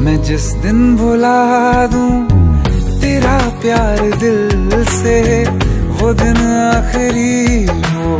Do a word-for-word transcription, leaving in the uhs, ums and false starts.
मैं जिस दिन भुला दूं तेरा प्यार दिल से, वो दिन आखिरी हो